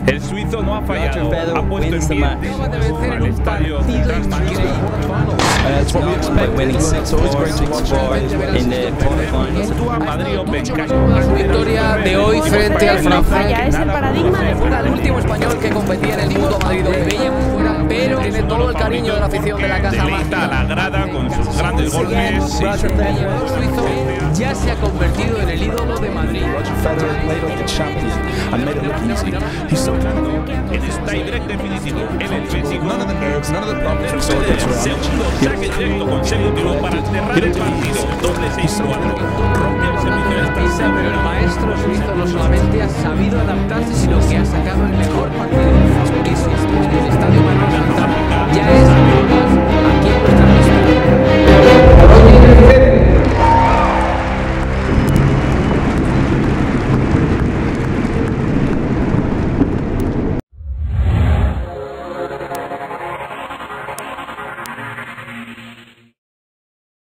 El suizo no ha fallado, ha puesto en pie al estadio central madridista. Madrid Open, victoria de hoy frente al francés. Ya es el paradigma de El último español que competía en el mundo Madrid Open. Pero tiene todo el cariño de la afición de la Casa Deleita a la grada con sus grandes golpes. El suizo ya se ha convertido en el ídolo de Madrid. En el tiebreak definitivo, en el físico, segundo saque directo consecutivo para cerrar el partido. Doble 6-4, rompe el servicio de esta. Pero el maestro suizo no solamente ha sabido adaptarse, sino que ha sacado el mejor partido. Y si estuvo en el estadio Manuel Santana, ya es